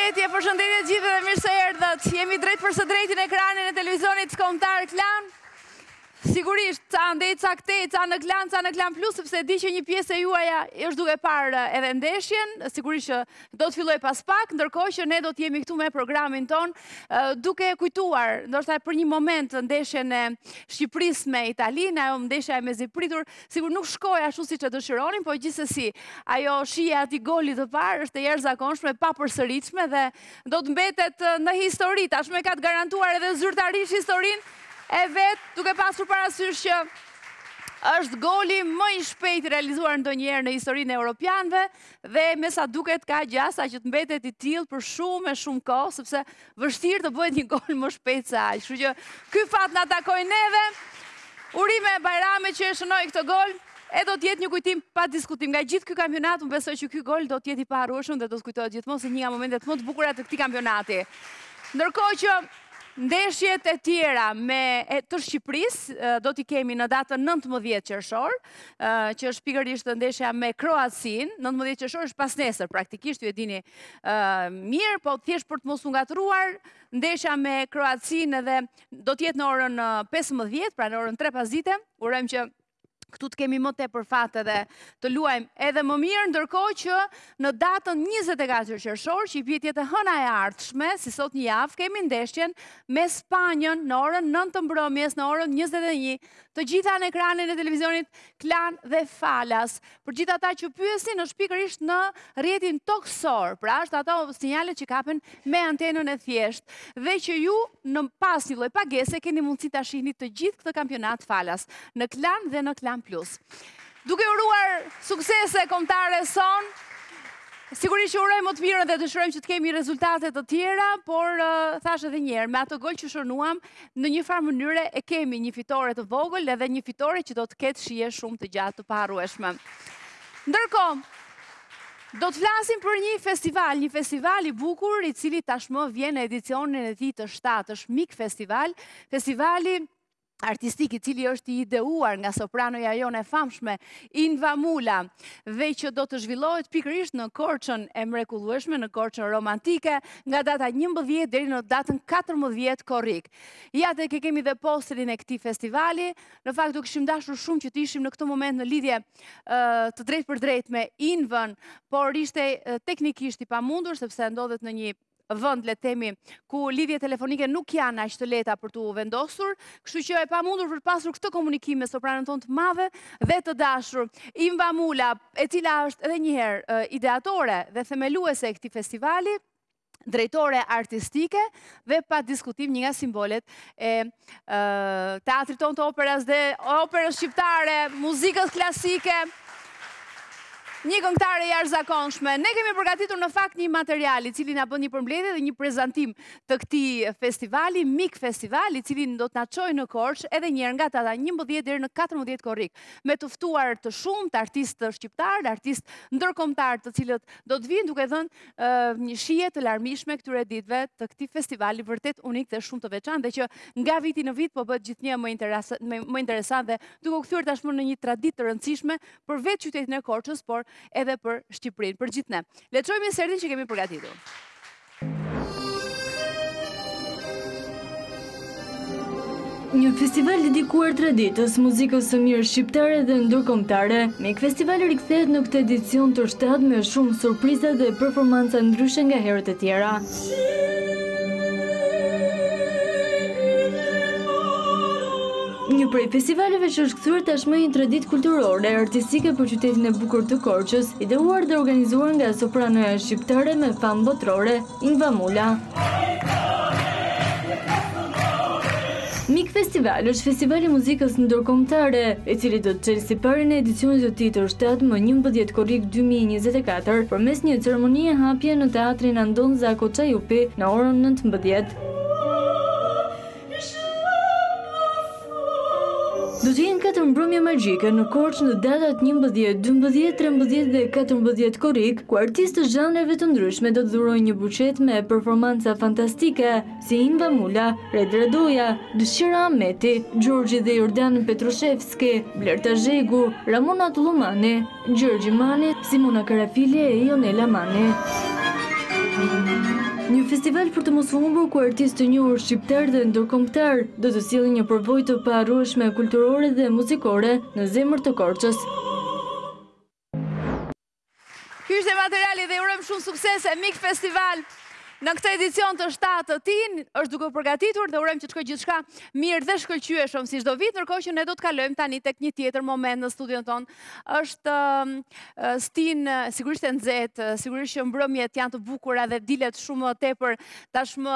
Përshëndetje gjithë dhe mirë se erdhët. Jemi drejt për së drejti në ekranin e televizionit kombëtar Klan. Sigurisht, ca ndej ca këtej, ca në Klan Plus, sepse di që një pjesë e juaja është duke parë edhe ndeshjen, sigurisht që do të filloj pas pak, ndërkohë që ne do të jemi këtu me programin ton, duke kujtuar, ndoshta për një moment ndeshjen e Shqipërisë me Italinë, ajo ndeshja e mezipritur, sigur nuk shkoi ashtu siç e dëshironin, po gjithsesi, ajo shija e atij goli të parë është e jashtëzakonshme, pa përsëritshme dhe do të mbetet në histori, tashmë ka të garantuar edhe zyrtarisht historinë e vetë, duke pasur parasysh që është goli më i shpejt realizuar ndonjëherë në historinë e europianëve dhe me sa duket ka gjasa që të mbetet i tillë për shumë kohë, sepse vështirë të bëhet një gol më shpejt se aq. Kështu që ky fat na takoi neve. Urime Bajrame që e shënoi këtë gol. E do të jetë një kujtim pa diskutim nga gjithë ky kampionat, unë besoj që ky gol do të jetë i paharrueshëm dhe do të kujtohet gjithmonë si një nga momentet më të bukura të këtij kampionati. Ndërkohë që ndeshjet e tjera të Shqipërisë do t'i kemi në datën 19 qershor, që është pikërisht ndeshja me Kroacinë. 19 qershor është pas nesër, praktikisht ju e dini mirë, po thjesht për të mos u ngatruar, ndeshja me Kroacinë edhe do t'jetë në orën 15, pra në orën 3 pasdite. Urojmë që këtu të kemi më tepër fat edhe të luajmë edhe më mirë, ndërkohë që në datën 24 qershor, që i bie jetë hëna e ardhshme, si sot një javë, kemi ndeshjen me Spanjën në orën 9 të mbrëmjes, në orën 21, të gjitha në ekranin e televizionit Klan dhe Falas. Për gjithë ata që pyesin, është pikërisht në rrjetin toksor, pra është ato sinjalet që kapen me antenën e thjeshtë, dhe që ju në pas një lloj pagese keni mundësi ta shihni të gjithë këtë kampionat Falas në Klan dhe në Klan Plus. Duke uruar suksese kombëtare son, sigurisht që urojmë më të mirën dhe dëshirojmë që të kemi rezultate të tjera, por thash edhe një herë, me atë gol që shënuam, në një farë mënyre e kemi një fitore të vogël edhe një fitore që do të ketë shije shumë të gjatë të paharrueshme. Ndërkohë, do të flasim për një festival i bukur, i cili tashmë vjen në edicionin e tij të 7, është Mik Festival, festivali artistik i cili është i ideuar nga sopranoja jone e famshme Inva Mula dhe që do të zhvillohet pikërisht në Korçën e mrekullueshme, në Korçën romantike, nga data 11 deri në datën 14 korrik. Ja te kemi dhe posterin e këtij festivali. Në fakt do kishim dashur shumë që të ishim në këtë moment në lidhje të drejtë për drejtë me Invën, por ishte teknikisht i pamundur sepse ndodhet në një vend, le të themi, ku lidhje telefonike nuk janë aq të lehta për t'u vendosur, kështu që e pamundur për të pasur këtë komunikim me sopranën tonë të madhe dhe të dashur Inva Mula, e cila është edhe një herë ideatore dhe themeluese e këtij festivali, drejtore artistike dhe pa diskutim një nga simbolet e teatrit tonë të operës dhe operës shqiptare, muzikës klasike. Një këngëtare jashtëzakonshme. Ne kemi përgatitur në fakt një material i cili na bën një përmbledhje dhe një prezantim të këtij festivali, Mik Festival, i cili do të na çojë në Korçë edhe një herë nga data 11 deri në 14 korrik, me të ftuar të shumtë artistë shqiptar, artistë ndërkombëtar, të cilët do të vinë duke dhënë një shije të larmishme këtyre ditëve të këtij festivali vërtet unik dhe shumë të veçantë, dhe që nga viti në vit po bëhet gjithnjë më interesant dhe duke u kthyer tashmë në një traditë të rëndësishme për vetë qytetin e Korçës, por edhe për Shqipërinë, për gjithë ne. Le të shohim insertin që kemi përgatitur. Një festival dedikuar traditës, muzikës së mirë shqiptare dhe ndërkombëtare, Mik Festivali rikthehet në këtë edicion të 7 me shumë surpriza dhe performanca ndryshe nga herët e tjera. Një prej festivaleve që është kthyer tashmë një traditë kulturore artistike për qytetin e bukur të Korçës, ideuar dhe organizuar nga sopranoja shqiptare me famë botërore, Inva Mula. Mik Festival është festivali muzikës ndërkombëtare, i cili do të çelë siparin e edicionit të tij të 7 më 11 korrik 2024 përmes një ceremonie hapje në teatrin Andon Zako Çajupi në orën 19. Do të jenë 4 mbrëmje magjike në Korçë në datat 11, 12, 13 dhe 14 korrik, ku artistë të zhanreve të ndryshme do të dhurojnë një buqet me performanca fantastike, si Inva Mula, Red Radoja, Dëshira Ahmeti, Gjorgji dhe Jordan Petrushevski, Blerta Zhegu, Ramona Tullumani, Gjorgji Mani, Simona Karafili e Ionela Mani. Një festival për të mos humbur ku artistë të njohur shqiptar dhe ndërkombëtar do të sjellin një përvojë të paharrueshme kulturore dhe muzikore në zemër të Korçës. Ky ishte materiali dhe urojmë shumë suksese Mik Festival. Në këtë edicion të 7 të tin, është duke u përgatitur dhe urojmë që të shkojë gjithçka mirë dhe shkëlqyeshëm si çdo vit, ndërkohë që ne do të kalojmë tani tek një tjetër moment në studion ton. Është stin sigurisht e nxehtë, sigurisht që mbrëmjet janë të bukura dhe dilet shumë tepër tashmë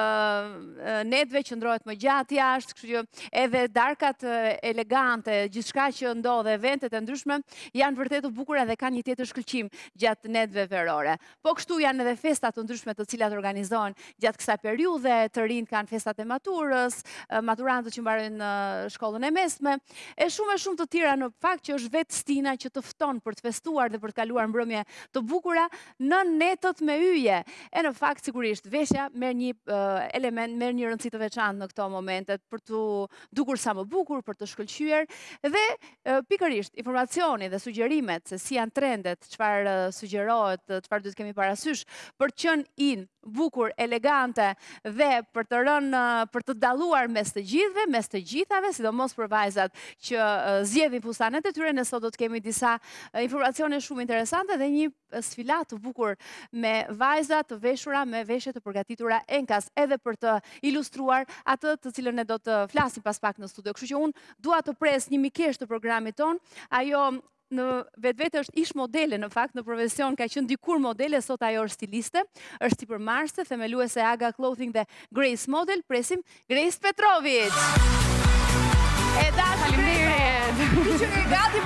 netëve që ndrohet më gjatë jashtë, kështu që edhe darkat elegante, gjithçka që ndodh, eventet e ndryshme janë vërtet të bukura dhe kanë një tjetër shkëlqim gjatë netëve verore. Po kështu janë edhe festa të ndryshme të cilat organizohen gjatë kësaj periudhe, të rinjt kanë festat e maturës, maturantët që mbarojnë shkollën e mesme, e shumë të tjera në fakt që është vetë stina që të fton për të festuar dhe për të kaluar mbrëmje të bukura në netët me yje. E në fakt sigurisht veshja merr një element, merr një rëndësi të veçantë në këto momente për të dukur sa më bukur, për të shkëlqyer dhe pikërisht informacioni dhe sugjerimet se si janë trendet, çfarë sugjerohet, çfarë duhet kemi parasysh për të qenë in bukur, elegante dhe për të rënë, për të dalluar mes të gjithëve, mes të gjithave, sidomos për vajzat që zgjedhin fustanet e tyre, ne sot do të kemi disa informacione shumë interesante dhe një sfilat të bukur me vajza të veshura me veshje të përgatitura enkas, edhe për të ilustruar atë të cilën ne do të flasim pas pak në studio. Kështu që unë dua të pres një mikesh të programit ton, ajo në vetvete është ish modele në fakt, në profesion ka qenë dikur modele, sot ajo është stiliste, është sipërmarrëse, themeluese e Aga Clothing dhe Grace Model. Presim Grace Petrovic. E dashur, faleminderit. Që je gati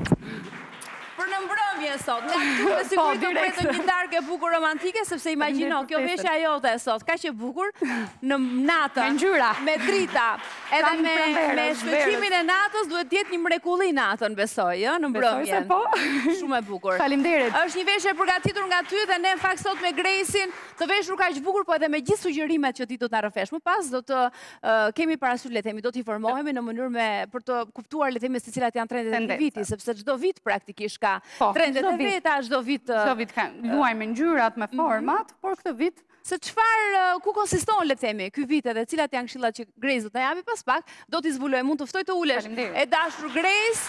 për në mbrëmje sot. Nga këtu me siguri të pretën një darkë e bukur romantike, sepse imagjino, kjo veshja jote sot, ka që bukur, në natën, me drita, edhe me shkëlqimin e natës, duhet tjetë një mrekulli natën, besoj, në mbrëmje. Shumë e bukur. Faleminderit. Është një veshje përgatitur nga ty dhe ne në fakt sot me Gracein të veshur kaq bukur, po edhe me gjithë sugjerimet që ti do të na rrëfesh. Më pas do të kemi parasysh, le të themi, do të informohemi në mënyrë për të kuptuar, le të themi, se cilat janë trendet e këtij viti, sepse çdo vit praktikisht ka trendet e veta, çdo vit luajmë ngjyrat me format, por këtë vit se ku konsiston, le të themi, ky vit edhe cilat janë këshillat që Grace do të japi pas pak, do t'i zbuloj. Mund të ftoj të ulesh. E dashur Grace.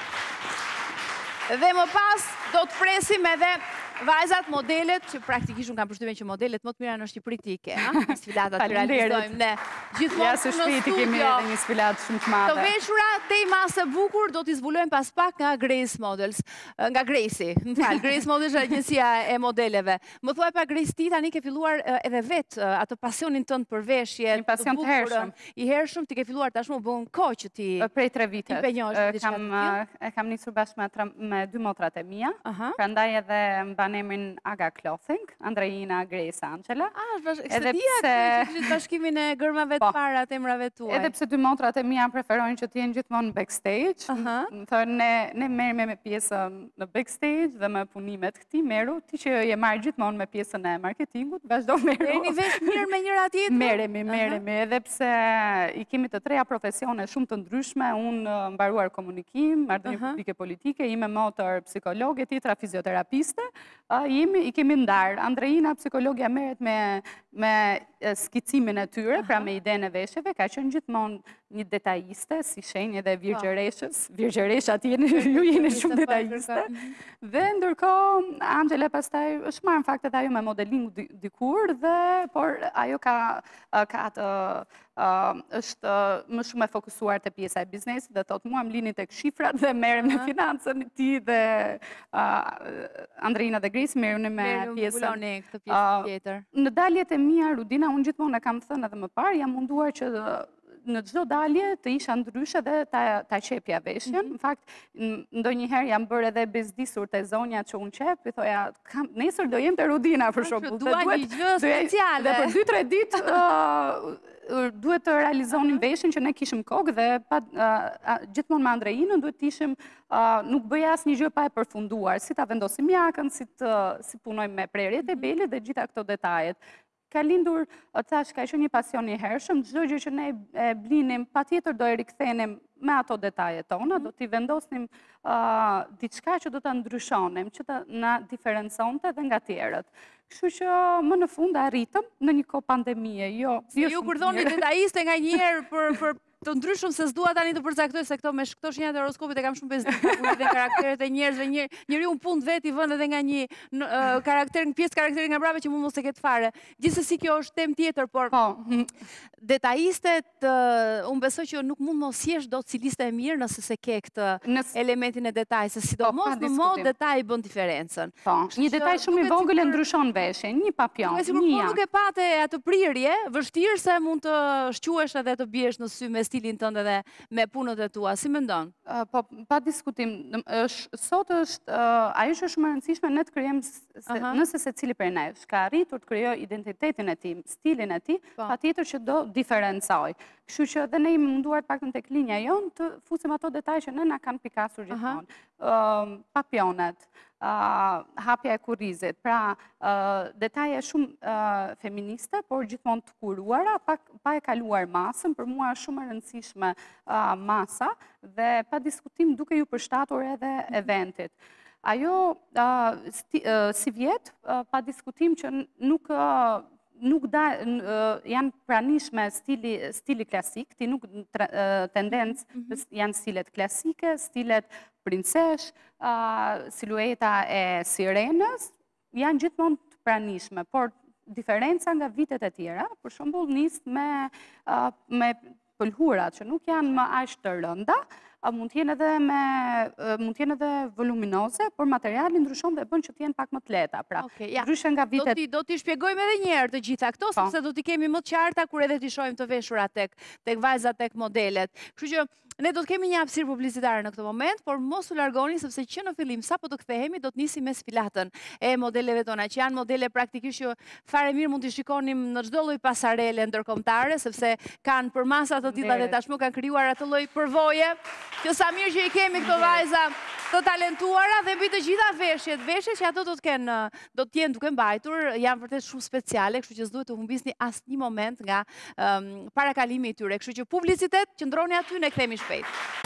Dhe më pas do të presim edhe vajzat, modelet, që praktikisht unë kam përshtypjen që modelet më të mira në Shqipëri ti ke, sfilatat që realizojmë ne gjithmonë në studio. Kemi edhe një sfilat shumë të madhe. Të veshura tej masë bukur do t'i zbulojmë pas pak nga Grace Models, nga Gracie. Grace Models është agjencia e modeleve. Më thuaj pa Grace, ti tani ke filluar edhe vetë atë pasionin tënd për veshje, një pasion të hershëm. I hershëm, ti ke filluar tashmë bën kohë që ti prej 3 vite. Ti penjohesh diçka të tillë. E kam nisur bashkë me 2 motrat e mia. Prandaj edhe emrin Aga Clothing, Andreina Grace Angela. Edhe pse bashkimin e gërmave të para të emrave tuaj. Edhe pse 2 motrat e mia preferojnë që të jenë gjithmonë backstage. Thonë ne merremi me pjesën në backstage dhe me punimet këtij merru, ti që je marr gjithmonë me pjesën e marketingut, vazhdo merru. Jeni vesh mirë me njëra tjetrën? Merremi, edhe pse i kemi të treja profesione shumë të ndryshme, unë mbaruar komunikim, marrëdhënie publike politike, ime motor psikologe, tjetra fizioterapiste. I kemi ndarë. Andreina, psikologja, merret me skicimin e tyre, pra me idenë e veshjeve, ka qenë gjithmonë një detajiste, si shenjë edhe Virgjereshës. Virgjeresha ju jeni shumë detajiste. Dhe ndërkohë, Angela pastaj është marrë në fakt edhe ajo me modeling dikur, por ajo ka është më shumë e fokusuar të pjesa e biznesit dhe thotë mua më lini tek shifrat dhe merrem me financën e tij dhe Andreina dhe Grace merren me pjesën tjetër. Në daljet e mia, Rudina, unë gjithmonë e kam thënë edhe më parë, jam munduar që në çdo dalje të isha ndryshe dhe ta qepja veshjen. Në fakt, ndonjëherë jam bërë edhe bezdisur te zonja që unë qep, i thoja, nesër do jem te Rudina për shembull. Dua një gjë speciale. Dhe për 2-3 ditë duhet të realizonim veshjen që ne kishim kokë dhe gjithmonë me Andreinën duhet të ishim, nuk bëja asnjë gjë pa e përfunduar, si ta vendosim jakën, si punojmë me prerjet e belit dhe gjitha këto detajet. ka lindur, thash, ka ishte një pasion i hershëm, çdo gjë që ne e blinim, patjetër do e rikthenim me ato detajet tona, do t'i vendosnim diçka që do ta ndryshonim, që të na diferenconte dhe nga tjerët. Kështu që më në fund arritëm në një kohë pandemie, ju kur thoni detaiste nga njerë për të ndryshëm se s'dua tani të përcaktoj se këto me këto shenjat e horoskopit e kam shumë bezdikur dhe karakteret e njerëzve, njeriu në punë vet i vën edhe nga një pjesë karakteri nga brava që mund mos e ketë fare. Gjithsesi kjo është temë tjetër, por detaistet, unë besoj që nuk mund mos jesh dot ciliste e mirë nëse se ke këtë elementin e detajit, se sidomos në mod detaj bën diferencën. Një detaj shumë i vogël e ndryshon veshjen, një papion, një nuk e pate atë prirje, vështirë se mund të shquesh edhe të biesh në sy me stilin tënd edhe me punët e tua, si mendon? Po, pa diskutim, sot është, ajo që është shumë e rëndësishme, ne të krijojmë, nëse secili prej nesh ka arritur të krijojë identitetin e tij, stilin e tij, patjetër që do diferencoj. Kështu që edhe ne jemi munduar të paktën tek linja jon të fusim ato detaje që ne na kanë pikasur gjithmonë. Papionet, hapja e kurrizit, pra detaje shumë feministe, por gjithmonë të kuruara, pa e kaluar masën, për mua është shumë e rëndësishme masa dhe pa diskutim duke ju përshtatur edhe eventit. Ajo, si vjet, pa diskutim që nuk janë pranishme stili klasik, ti nuk tendencë janë stilet klasike, stilet princesh, silueta e sirenës, janë gjithmonë të pranishme, por diferenca nga vitet e tjera, për shembull nis me pëlhurat që nuk janë më aq të rënda, mund t'jenë edhe voluminoze, por materiali ndryshon dhe bën që t'jenë pak më të lehta. Pra, ndryshe nga vitet... Do t'i shpjegojmë edhe njerë të gjitha këto, sepse do t'i kemi më të qarta kur edhe t'i shohim të veshura tek vajzat, tek modelet. Kështu që ne do të kemi një hapësirë publicitare në këtë moment, por mos u largoni sepse që në fillim sapo të kthehemi do të nisim me sfilatën e modeleve tona, që janë modele praktikisht që fare mirë mund t'i shikonim në çdo lloj pasarele ndërkombëtare, sepse kanë për masa të tilla dhe tashmë kanë krijuar atë lloj përvoje, që sa mirë që i kemi këto vajza të talentuara dhe mbi të gjitha veshjet që ato do të jenë duke mbajtur, janë vërtet shumë speciale, kështu që s'duhet të humbisni asnjë moment nga parakalimi i tyre. Kështu që publicitet, qëndroni aty, ne kthehemi shpejt.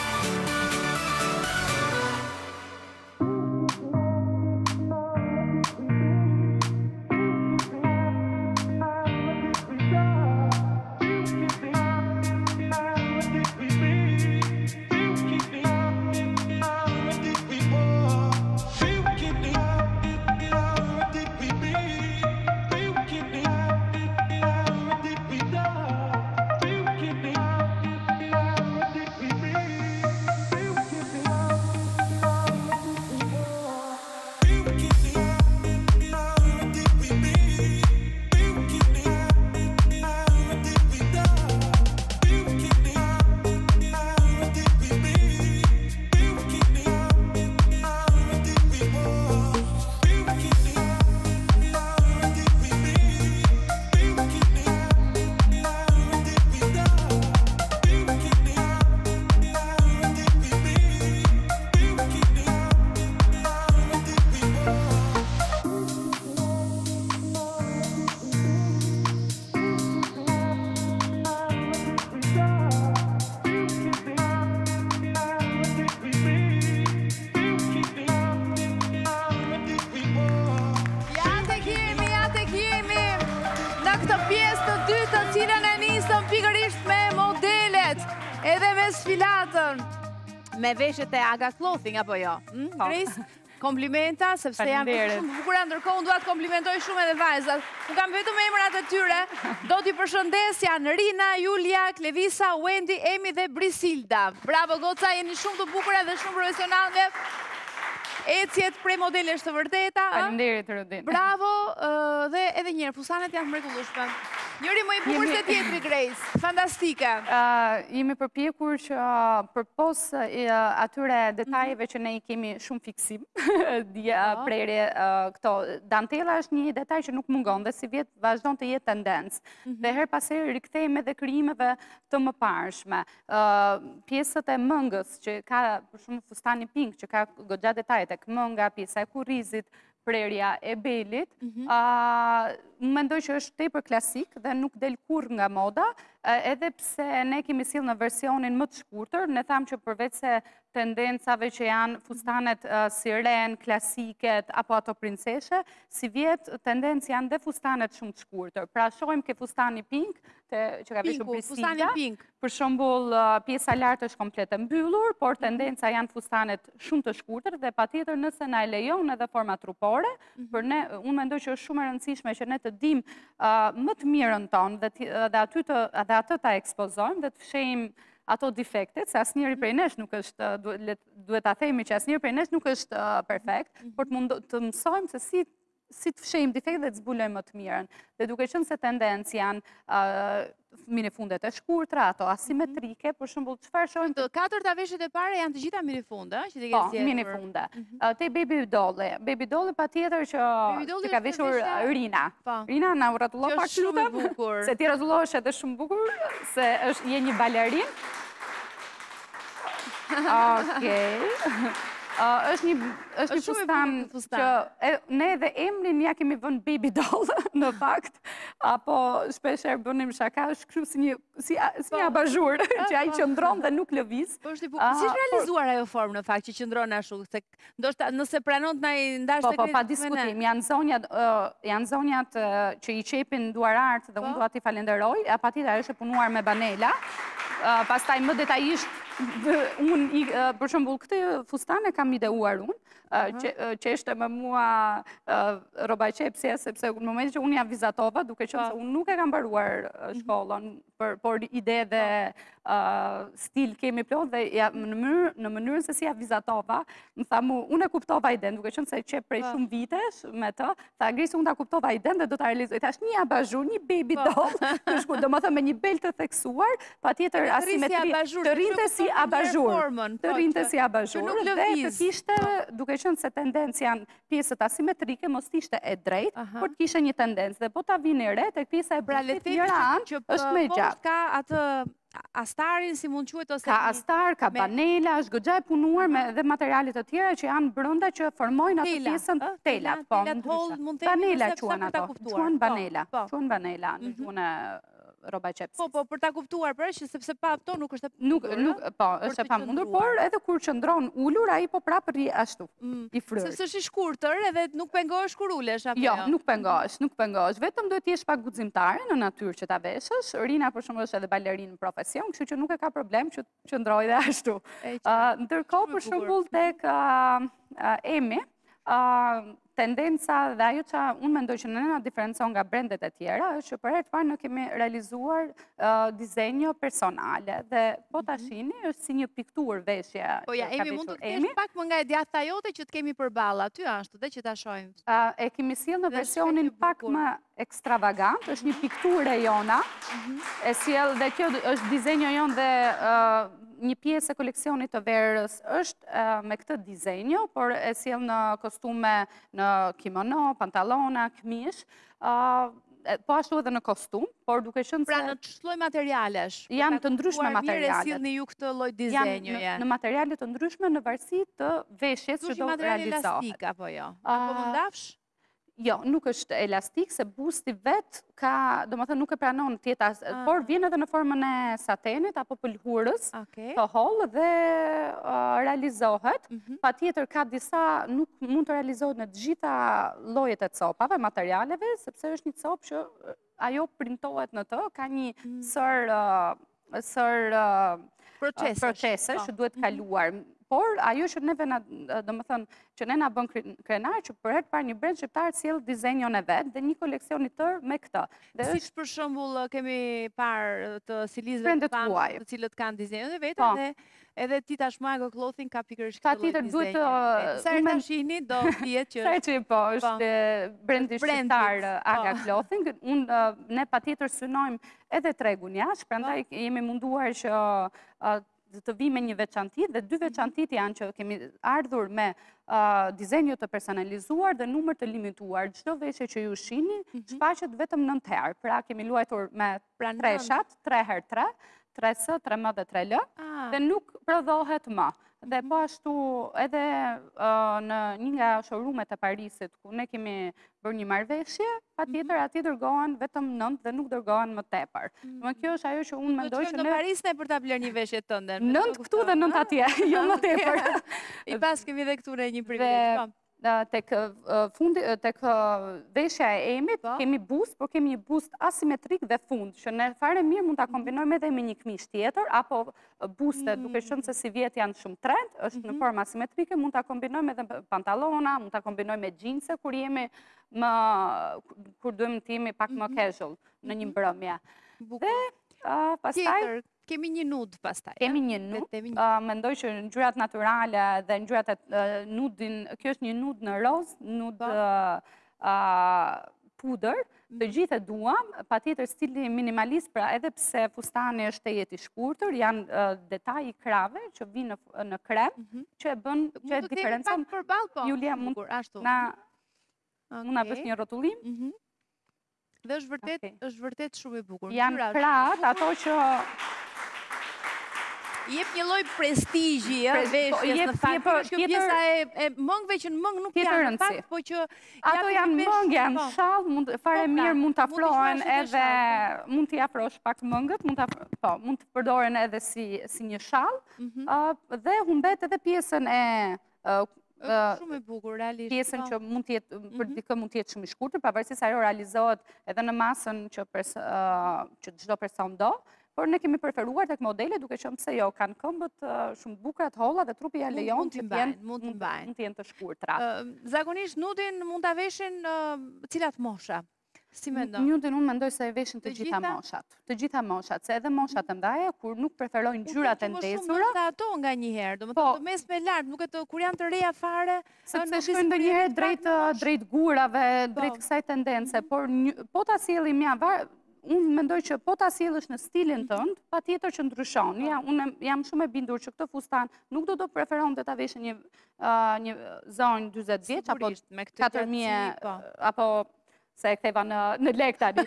Me veshjet e Aga Clothing, apo jo? Chris, komplimenta, sepse janë shumë bukura, ndërkohë unë dua të komplimentoj shumë edhe vajzat. Unë kam vetëm emrat e tyre, do t'i përshëndes janë Rina, Julia, Klevisa, Wendy, Emi dhe Brisilda. Bravo, goca, jeni shumë të bukura dhe shumë profesionale. Ecjet prej modelesh të vërteta. Faleminderit, Rodin. Bravo, dhe edhe njerë, fusanet janë mrekullueshme. Njëri më i bukur se tjetri, Grace. Fantastike. Jemi përpjekur që përpos atyre detajeve që ne i kemi shumë fiksim, prerje këto, dantela është një detaj që nuk mungon dhe si vjetë vazhdon të jetë tendencë. Dhe her paseri rikthejmë edhe krijimeve të mëparshme. Pjesët e mëngës që ka për shumë fustani pink, që ka goxha detajet, tek mënga, pjesa e kurrizit, prerja e belit, mendoj që është tepër klasik dhe nuk del kur nga moda, edhe pse ne kemi sill në versionin më të shkurtër, ne tham që përveç se tendencave që janë fustanet siren, klasiket, apo ato princeshe, si vjetë tendencë janë dhe fustanet shumë të shkurtër. Pra shohim ke fustani pink, që ka veshur Priscilla, për shembull pjesa lartë është komplet e mbyllur, por tendenca janë fustanet shumë të shkurtër dhe patjetër nëse na e lejon edhe forma trupore, për ne unë mendoj që është shumë e rëndësishme që ne të dimë më të mirën tonë dhe atë ta ekspozojmë dhe të fshehim ato defektet, se asnjëri prej nesh nuk është, duhet ta themi që asnjëri prej nesh nuk është perfekt, por të mësojmë se si të fshehim defektet dhe të zbulojmë më të mirën. Dhe duke qenë se tendencë janë minifundet e shkurtra, ato asimetrike, për shembull, çfarë shohim? Të katërta veshjet e para janë të gjitha minifunde, që ti ke thënë. Po, minifunde. Te Baby Doll patjetër që ka veshur Rina. Rina na rrotullo pak lutem, se ti rrotullohesh edhe shumë bukur, se je një balerinë. Okej. është një fustan që ne dhe emrin ja kemi vënë Baby Doll në fakt, apo shpesher bënim shaka, është kështu si një abazhur, që ai qëndron dhe nuk lëviz. Po është i bukur. Si është realizuar ajo formë në fakt që qëndron ashtu? Ndoshta nëse pranon të na i ndash sekretin. Po, pa diskutim, janë zonjat që i qepin duarart dhe unë dua t'i falenderoj, patjetër është e punuar me banela. Pastaj më detajisht, për shembull, këtë fustane kam ideuar unë, që ishte me mua roba qepsje, sepse në momentin që unë ja vizatova, duke qenë se unë nuk e kam mbaruar shkollën, por ide dhe stil kemi plot dhe në mënyrën se si ja vizatova, më tha mu, unë e kuptova iden, duke qenë se qep prej shumë vitesh me të, tha Grisi, unë ta kuptova iden dhe do ta realizoj. Thash një abazhur, një Baby Doll, do më thëmë me një bel të theksuar, patjetër asimetri, të rinte si abazhur, dhe të kishte, duke qenë se tendencë janë pjesët asimetrike, mos t'ishte e drejt, por t'kishe një tendencë, dhe po ta vini re, të pjesa e braletit njëra anë, është me gjatë. Ka atë astarin, si mund quhet, ose... Ka astar, ka panela, është goxha e punuar me dhe materialet të tjera që janë brenda që formojnë atë pjesën telat. Panela quhen ato, quhen banela në gjuhën e roba qepsis. Po, për ta kuptuar për që sepse pa to nuk është po, është e pamundur, por edhe kur qëndron ulur, ai po prapë rri ashtu, i fryrë. Sepse është i shkurtër edhe nuk pengohesh kur ulesh, apo jo? Jo, nuk pengohesh, vetëm duhet t'jesh pak guximtare në natyrë që ta veshësh. Rina për shembull është edhe balerinë në profesion, kështu që nuk e ka problem që qëndroj dhe ashtu. Ndërkohë për shembull tek Emi, tendenca dhe ajo që unë mendoj që në na diferencon nga brendet e tjera, është që për herë të parë ne kemi realizuar dizenjo personale dhe po ta shihni është si një pikturë veshje. Po ja, Emi, mund të kesh pak më nga e djathta jote që të kemi përballë aty ashtu dhe që ta shohim. E kemi sjell në versionin pak më ekstravagant, është një pikturë e jona, e sjell dhe kjo është dizenjo jon dhe një pjesë e koleksionit të verës është me këtë dizenjo, por e sjell në kostume, në kimono, pantalona, këmish, po ashtu edhe në kostum, por duke qenë se... Pra në çdo lloj materialesh? Janë të ndryshme materialet. Mirë sjellni ju këtë lloj dizenjo. Janë në materiale të ndryshme në varësi të veshjes që do realizohet. Materiale elastik apo jo? Apo më ndafsh? Jo, nuk është elastik, se busti vetë ka, do më thënë, nuk e pranon tjeta, por vjen edhe në formën e satenit, apo pëlhurës, të hollë dhe realizohet. Pa tjetër ka disa, nuk mund të realizohet në gjitha llojet e copave, materialeve, sepse është një copë që ajo printohet në të, ka një sër procese që duhet kaluar. Por ajo që neve, do më thënë, që ne na bën krenar, që për herë të parë një brend shqiptar sjell dizenjon e vet dhe një koleksion i tërë me këtë. Siç për shembull kemi parë të stilistëve të cilët kanë dizenjon e vetë dhe edhe ti tashmë Aga Clothing ka pikërisht këtë lloj dizenji. Sa herë ta shihni do vihet që është brendi shqiptar Aga Clothing. Ne patjetër synojmë edhe tregun jashtë, prandaj jemi munduar që të vi me një veçantit, dhe dy veçantit janë që kemi ardhur me dizenjo të personalizuar dhe numër të limituar. Çdo veshje që ju shihni, shfaqet vetëm 9 herë. Pra kemi luajtur me treshat, 3x3, 3S, 3M dhe 3L, dhe nuk prodhohet më. Dhe po ashtu edhe në një nga showroomet e Parisit, ku ne kemi bërë një marrëveshje, patjetër atje dërgohen vetëm 9 dhe nuk dërgohen më tepër. Domethënë kjo është ajo që unë mendoj që në Paris ne për ta blerë një veshje tënde. 9 këtu dhe 9 atje, jo më tepër. I pas kemi edhe këtu një privilegj. Tek veshja e Emit kemi bust, por kemi një bust asimetrik dhe fund, që ne fare mirë mund ta kombinojmë edhe me një këmishë tjetër, apo buste, duke qenë se si vjet janë shumë trend, është në formë asimetrike, mund ta kombinojmë edhe pantallona, mund ta kombinojmë me xhinse kur duhem të jemi pak më casual në një mbrëmje. Dhe pastaj kemi një nud pastaj. Kemi një nud. Mendoj që ngjyrat natyrale dhe ngjyrat e nudin, kjo është një nud në roz, nud pudër, të gjithë e duam, patjetër stili minimalist, pra edhe pse fustani është i shkurtër, janë detaj i krave që vinë në krem, që e bën, që e diferencon. Julia, mund na bësh një rrotullim? Dhe është vërtet shumë e bukur. Janë krahët ato që jep një lloj prestigji veshjes në fakt. Kjo pjesa e mëngve që në mëng nuk janë në fakt, po që ato janë mëng, janë shall, fare mirë mund të afrohen edhe mund t'i afrosh pak mëngët, mund të përdoren edhe si një shall, dhe humbet edhe pjesën e shumë e bukur, realisht. Pjesën që mund t'jetë, për dikë mund t'jetë shumë i shkurtër, pavarësisht ajo realizohet edhe në masën që çdo person do, por ne kemi preferuar tek modele duke qenë pse jo kanë këmbët shumë bukura të holla dhe trupi ja lejon që mund të jenë të shkurtra. Zakonisht nudin mund ta veshin cilat mosha? Si mendon? Nudin unë mendoj se e veshin të gjitha moshat. Të gjitha moshat, se edhe moshat e mëdha kur nuk preferojnë ngjyrat e ndezura. Po ato nganjëherë, domethënë të mes me lart, nuk e të kur janë të reja fare, sepse shkojnë ndonjëherë drejt gurave, drejt kësaj tendence, por po ta sjellim unë mendoj që po ta sjellësh në stilin tënd, patjetër që ndryshon. Unë jam shumë e bindur që këtë fustan nuk do preferon të ta veshë një zonjë 40 vjeç apo 4000 apo se e ktheva në lek tani.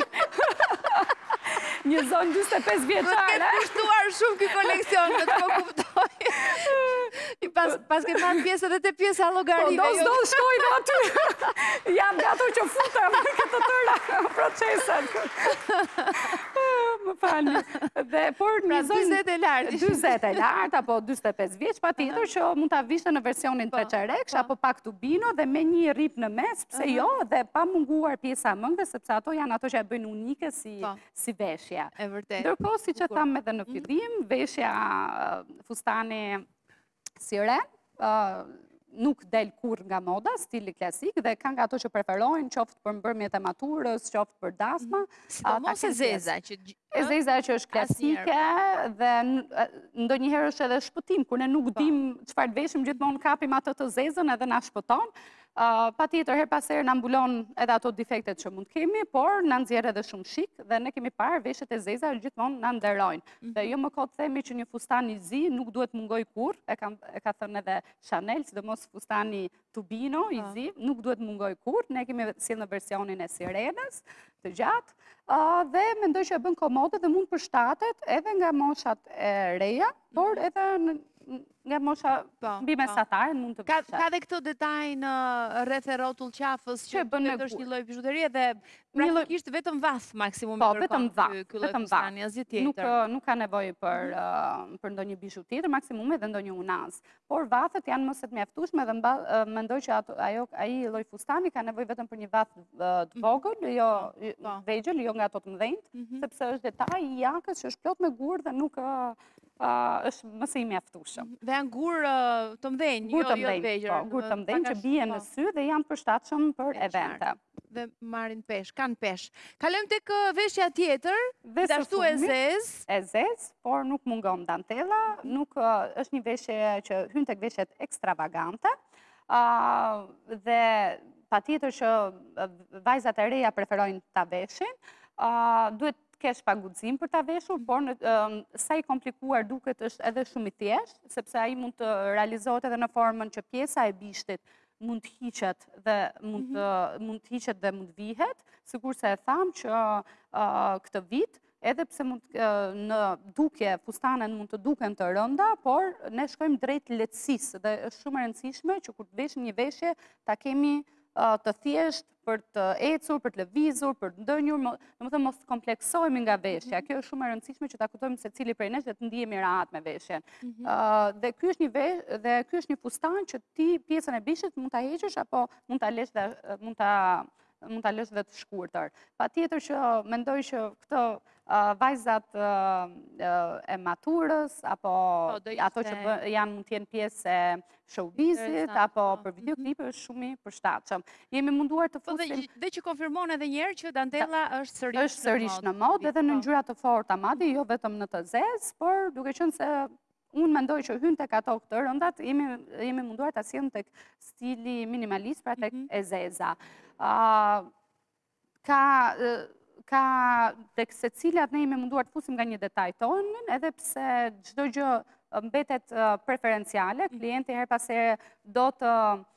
Një zonë 25 vjeçare. Do të ketë kushtuar shumë ky koleksion, të po kuptoj. Pas ke marrë pjesë edhe te pjesa llogarive. Do shkojnë aty. Jam dhe ato që futem në këtë tëra proceset. Më falni. Por një zonë 40 e lartë. 40 e lartë apo 45 vjeç, patjetër që mund ta vishte në versionin peçareksh apo pak tubino dhe me një rip në mes, pse jo, dhe pa munguar pjesa mëngve, sepse ato janë ato që e bëjnë unike si veshje. E vërtet. Ndërkohë, siç e tham edhe në fillim, veshja fustani siren nuk del kur nga moda, stili klasik, dhe ka nga ato që preferojnë, qoftë për mbrëmjet e maturës, qoftë për dasma. Sidomos e zeza. E zeza që është klasike, dhe ndonjëherë është edhe shpëtim, kur ne nuk dim çfarë veshim, gjithmonë kapim atë të zezën edhe na shpëton. Patjetër her pas here na mbulon edhe ato defektet që mund kemi, por na nxjerr edhe shumë shik, dhe ne kemi parë veshjet e zeza gjithmonë na nderojnë. Dhe jo më kot themi që një fustan i zi nuk duhet mungoj kurrë, e ka thënë edhe Chanel, sidomos fustani tubino i zi, nuk duhet mungoj kurrë. Ne kemi sjellë në versionin e sirenës, të gjatë, dhe mendoj që e bën komode dhe mund përshtatet edhe nga moshat e reja, por edhe nga mosha mbi mesatare mund të përshtatet. Ka dhe këto detaj në rreth e rrotull qafës që është një lloj bijuterie dhe praktikisht vetëm vath maksimum i kërkon ky lloj fustani, asgjë tjetër. Nuk ka nevojë për ndonjë bizhu tjetër, maksimum edhe ndonjë unaz. Por vathet janë më se të mjaftueshme dhe mendoj që ai lloj fustani ka nevojë vetëm për një vath të vogël, jo vegjël, jo nga ato të mëdhenjt, sepse është detaj i jakës që është plot me gur dhe nuk është më se i mjaftueshëm. Dhe janë gur të mëdhenj, jo të vegjël. Po, gur të mëdhenj që bien në sy dhe janë përshtatshëm për evente. Dhe marrin pesh, kanë pesh. Kalojmë tek veshja tjetër, gjithashtu e zezë. E zezë, por nuk mungon dantella, nuk është një veshje që hyn tek veshjet ekstravagante, dhe patjetër që vajzat e reja preferojnë ta veshin, duhet kesh pak guxim për ta veshur, por sa i komplikuar duket është edhe shumë i thjeshtë, sepse ai mund të realizohet edhe në formën që pjesa e bishtit mund të hiqet dhe mund të vihet, sikur se e tham që këtë vit edhe pse në dukje fustanet mund të duken të rënda, por ne shkojmë drejt lehtësisë dhe është shumë e rëndësishme që kur të veshim një veshje ta kemi të thjesht për të ecur, për të lëvizur, për të ndënjur, domethënë mos kompleksohemi nga veshja. Kjo është shumë e rëndësishme që ta kuptojmë secili prej nesh dhe të ndihemi rahat me veshjen. Dhe ky është një fustan që ti pjesën e bishit mund ta heqësh apo mund ta lësh dhe të shkurtër. Patjetër që mendoj që këto vajzat e maturës, apo ato që mund të jenë pjesë e showbizit, apo për videoklipe është shumë i përshtatshëm. Jemi munduar të fusim... Dhe që konfirmon edhe njerë që dantela është sërish në modë, edhe në ngjyra të forta madje, jo vetëm në të zezë, por duke qenë se unë mendoj që hyn tek ato këtë rëndat, jemi munduar ta sjellim tek stili minimalist, pra tek e zeza. Ka tek secilat ne jemi munduar të fusim nga një detaj tonin, edhe pse çdo gjë mbetet preferenciale, klienti her pas here do të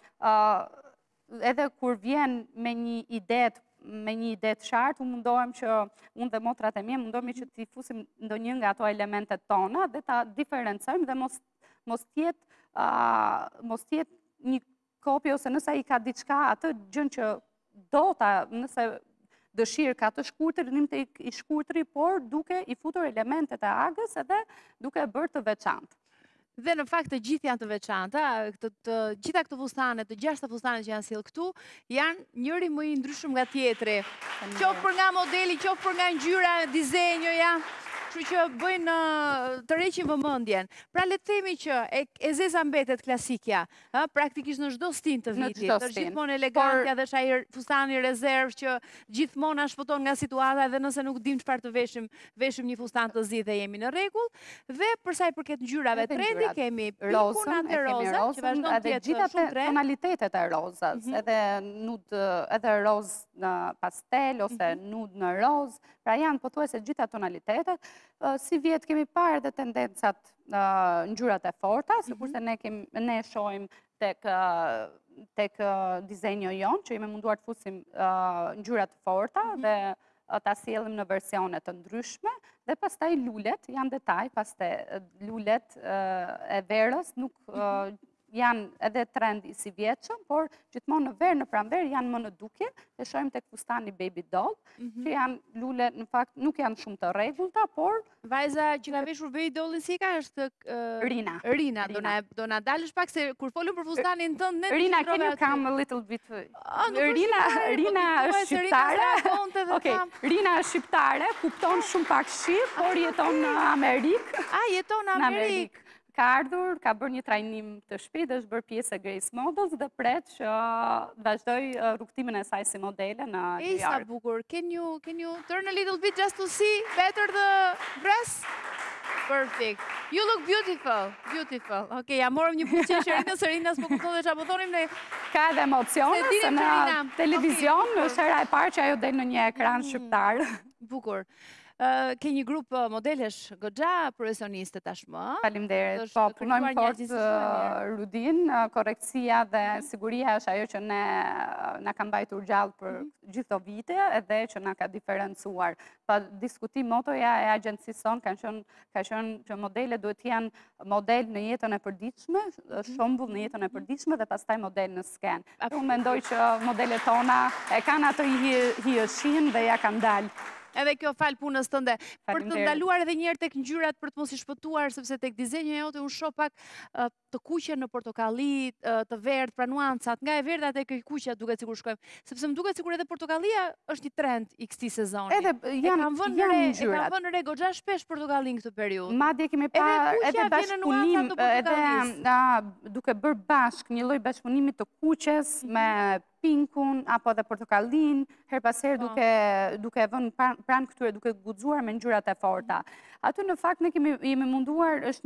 edhe kur vjen me një ide të qartë, mundohem që unë dhe motrat e mia mundohemi që t'i fusim ndonjë nga ato elementet tona dhe ta diferencojmë dhe mos tjetë një kopje ose nëse ai ka diçka atë gjën që do ta nëse dëshirë ka të shkurtër, rim të i shkurtëri, por duke i futur elementet e agës edhe duke e bërë të veçantë. Dhe në fakt të gjithë janë të veçanta, gjitha këto fustane, të 6 fustane që janë sjellë këtu, janë njëri më i ndryshëm nga tjetri. Qoftë për nga modeli, qoftë për nga ngjyra, dizenjoja, kështu që bëjnë të reqin vëmendjen. Pra le të themi që e zeza mbetet klasikja, praktikisht në çdo stin të vitit, është gjithmonë elegantja dhe është ai fustani rezerv që gjithmonë na shpëton nga situata dhe nëse nuk dim çfarë të veshim një fustan të zi dhe jemi në rregull. Dhe për sa i përket ngjyrave trendi kemi pikun atë roza, që vazhdon të jetë gjitha shumë trend. Tonalitetet e rozës, edhe roz në pastel ose nud në roz, pra janë pothuajse gjitha tonalitetet. Si vjetë kemi parë dhe tendencat ngjyrat e forta, sepse ne shohim tek dizenjo jonë, që jemi munduar të fusim ngjyrat të forta dhe ta sjellim në versione të ndryshme, dhe pastaj lulet janë detaj, pastaj lulet e verës nuk janë edhe trend i si vjetshëm, por gjithmonë në verë, në pranverë janë më në dukje, dhe shohim tek fustani baby doll, që janë lule, në fakt nuk janë shumë të rregullta, por vajza që ka veshur baby dollin si ka është Rina. Rina, do na dalësh pak se kur folëm për fustanin tënd ne Rina, can you come a little bit? Rina është shqiptare. Okej, Rina është shqiptare, kupton shumë pak shqip, por jeton në Amerikë. Jeton në Amerikë. Ka ardhur, ka bërë një trajnim të shpejtë, është bërë pjesë e Grace Models dhe pret që vazhdoj rrugtimin e saj si modele në New York. Sa bukur. Can you turn a little bit just to see better the dress? Perfect. You look beautiful. Beautiful. Okej, ja morëm një puqe Sherinës, po kupton dhe çfarë po thonim ne. Ka edhe emocione, se në televizion është hera e parë që ajo del në një ekran shqiptar. Bukur. Ke një grup modelesh goxha profesioniste tashmë. Faleminderit. Po, punojmë fort Rudin, korrektësia dhe siguria është ajo që na ka mbajtur gjallë për gjithë këto vite edhe që na ka diferencuar. Pa diskutim motoja e agjencisë son ka qenë që modelet duhet të jenë model në jetën e përditshme, shembull në jetën e përditshme dhe pastaj model në sken. Unë mendoj që modelet tona e kanë atë hijeshin dhe ja kanë dalë. Edhe kjo fal punës tënde. Për të ndaluar edhe njerë tek ngjyrat për të mos i shpëtuar, sepse tek dizenja jote unë shoh pak të kuqe në portokalli, të verdh, pra nuancat, nga e verdha tek e kuqja duket sikur shkojmë. Sepse më duket sikur edhe portokallia është një trend i këtij sezoni. Edhe janë ngjyrat. E kanë vënë re goxha shpesh portokallin këtë periudhë. Madje kemi parë edhe bashkëpunim, edhe duke bërë bashkë një lloj bashkëpunimi të kuqes me pinkun, apo dhe portokallin, her pas herë duke vënë pranë këtyre, duke guxuar me ngjyrat e forta. Aty në fakt ne jemi munduar, është një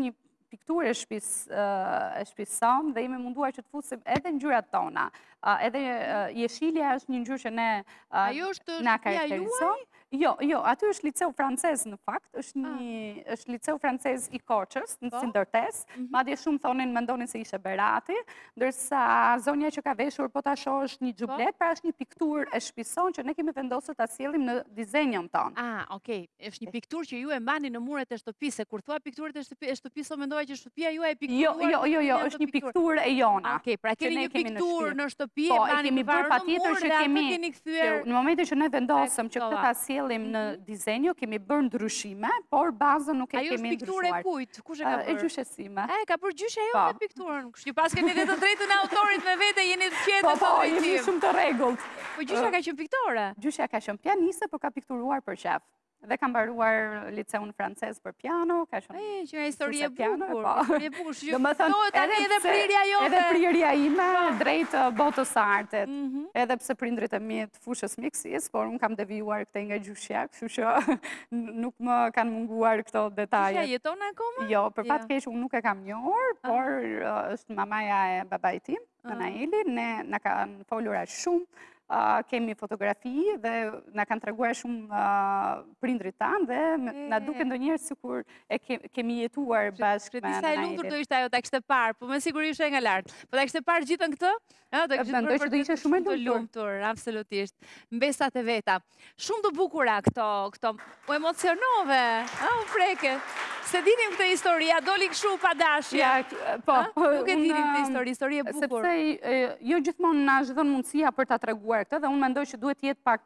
pikturë e shtëpisë sonë dhe jemi munduar që të fusim edhe ngjyrat tona. Edhe jeshilja është një ngjyrë që Ajo është na shtëpia karakterizon. Jo, aty është liceu francez në fakt, është liceu francez i Koçës, në Sindërtes, madje shumë mendonin se ishe Berati, ndërsa zonja që ka veshur po ta shohësh një xhublet, pra është një pikturë e shtëpisë që ne kemi vendosur ta sjellim në dizenjon ton. Okej, është një pikturë që ju e mbani në muret e shtëpisë, kur thua pikturët e shtëpisë, mendova që shtëpia juaj e pikturuar. Jo, është një pikturë e jona. Okej, pra keni një pikturë në shtëpi, e kemi bërë patjetër që kemi në momentin që ne vendosëm që këtë ta sjellim në dizenjo, kemi bërë ndryshime, por bazën nuk e kemi ndryshuar. Ajo është pikturë e kujt? Kush e ka bërë? E gjyshe-sime. Ka bërë gjyshe jo me pikturën. Kështu pas keni dhe të drejtën e autorit me vete, jeni të qetë të drejtim. Jemi shumë të rregullt. Po gjysha ka qenë piktore? Gjysha ka qenë pianiste, por ka pikturuar për shef. Dhe kam mbaruar liceun francez për piano, ka qenë... që nga histori e bukur, edhe prirja ime drejt botës së artit. Edhe pse prindrit e mi të fushës mjekësisë, por unë kam devijuar këte nga gjyshja, kështu që nuk më kanë munguar këto detaje. Gjyshja jeton akoma? Jo, për fat keq unë nuk e kam njohur, por është mamaja e babait tim, Naili, ne na kanë folur aq shumë. Kemi fotografi dhe na kanë treguar shumë prindrit tanë dhe na duke ndonjëherë sikur e kemi jetuar bashkë me Sa e lumtur do ishte ajo ta kishte parë, po me siguri ishte nga lart. Po ta kishte parë gjithën këtë? Mendoj që do ishte shumë e lumtur, absolutisht. Mbesat e veta. Shumë të bukura këto. U emocionove, u preket. Se dinim këtë histori, doli kështu pa dashje. Po. Nuk e dinim këtë histori e bukur. Sepse jo gjithmonë na është dhënë mundësia për ta treguar këtë dhe unë mendoj që duhet jetë pak,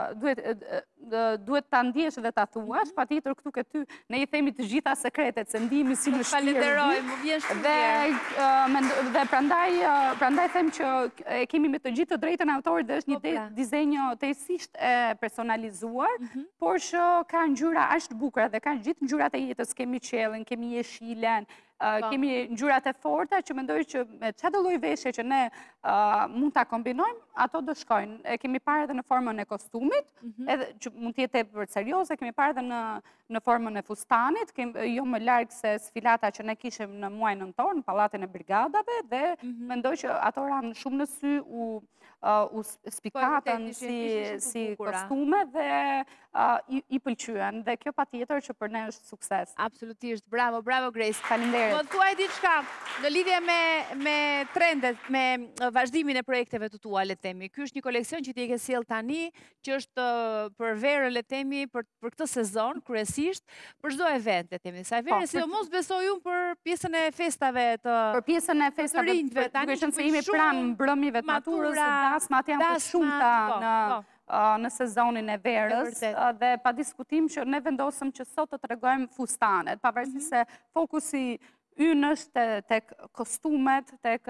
duhet ta ndjesh dhe ta thuash, patjetër këtu ke ty ne I themi të gjitha sekretet, se ndihemi si në shpirt. Falenderoj, më vjen shumë mirë. Dhe prandaj them që e kemi me të gjithë të drejtën autorit dhe është një dizenjo tërësisht e personalizuar, por që ka ngjyra aq të bukura dhe ka gjithë ngjyrat e jetës, kemi qiellin, kemi jeshilen, kemi ngjyrat e forta që mendoj që me çdo lloj veshje që ne mund ta kombinojmë, ato do shkojnë. E kemi parë edhe në formën e kostumit, edhe që mund të jetë tepër serioze, kemi parë edhe në formën e fustanit, jo më larg se sfilata që ne kishim në muajin nëntor në pallatin e brigadave dhe mendoj që ato ranë shumë në sy u spikatën si kostume dhe I pëlqyen dhe kjo patjetër që për ne është sukses. Absolutisht, bravo Grace. Faleminderit. Po thuaj diçka në lidhje me trendet, me vazhdimin e projekteve të tua, le të themi. Ky është një koleksion që ti e ke sjell tani, që është për verën, le të themi, për këtë sezon kryesisht, për çdo event, le të themi. Sa e verë, sidomos besoj unë për pjesën e festave të për pjesën e festave duke qenë se jemi pranë mbrëmjeve të maturës, dasmat janë të shumta në sezonin e verës dhe pa diskutim që ne vendosëm që sot të tregojmë fustanet, pavarësisht se fokusi ynë është tek kostumet, tek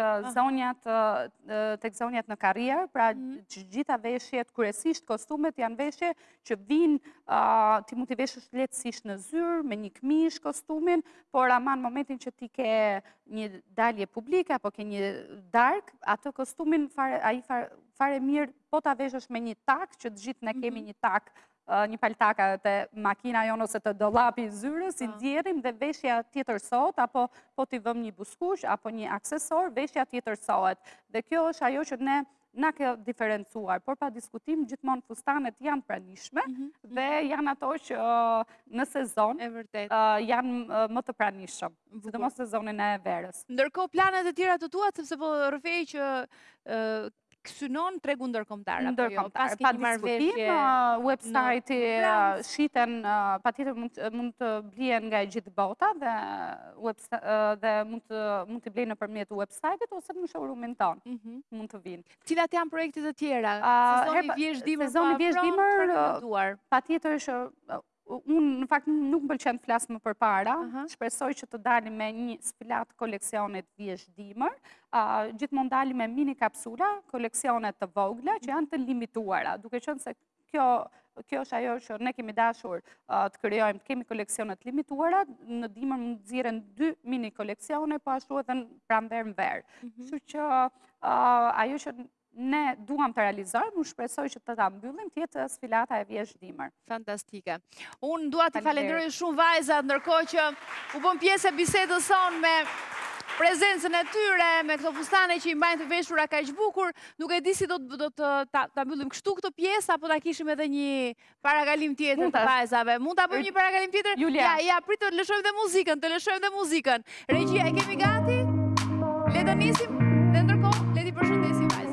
zonjat në karrierë, pra që gjitha veshjet, kryesisht kostumet janë veshje që vinë, ti mund t'i veshësh lehtësisht në zyrë, me një këmish kostumin, por ama në momentin që ti ke një dalje publike, apo ke një darkë, atë kostumin fare mirë, po t'a veshësh me një tak, që të gjithë ne kemi një tak, një paltaka të makina jonë ose të dollapi zyrës, I djerim dhe veshja tjetërsohet, apo po t'i vëm një buskush, apo një aksesor, veshja tjetërsohet. Dhe kjo është ajo që ne na ke diferencuar, por pa diskutim gjithmonë fustanet janë pranishme dhe janë ato që në sezon janë më të pranishëm, sidomos sezonin e verës. Ndërkohë planet e tjera të tua, sepse po rrëfej që synon tregu ndërkombëtar apo jo? Ndërkombëtar, pa diskutim, website-i shiten, patjetër mund të blihen nga gjithë bota dhe mund të blejnë nëpërmjet website-it ose në showroom-in ton. Mund të vinë. Cilat janë projektet e tjera? Sezoni vjeshdimër, patjetër që unë në fakt nuk më pëlqen të flas më përpara, shpresoj që të dalim me një sfilat koleksionet vjeshdimër, gjithmonë dalim me mini kapsula, koleksionet të vogla që janë të limituara, duke qenë se kjo është ajo që ne kemi dashur të krijojmë, kemi koleksionet limituara, në dimër mund të nxirren 2 mini koleksione, po ashtu edhe në pranverë në verë. Kështu që ajo që ne duam të realizojmë, unë shpresoj që të ta mbyllim, tjetë sfilata e vjesh dimër. Fantastike. Unë dua t'i falenderoj shumë vajzat, ndërkohë që u bën pjesë e bisedës sonë me prezencën e tyre, me këto fustane që i mbajnë të veshura kaq bukur. Nuk e di si do ta mbyllim kështu këtë pjesë, apo ta kishim edhe një parakalim tjetër të vajzave. Mund ta bëjmë një parakalim tjetër? Julia. Ja, prit të lëshojmë dhe muzikën, Regjia, e kemi gati? Le të nisim dhe ndërkohë le t'i përshëndesim vajzat.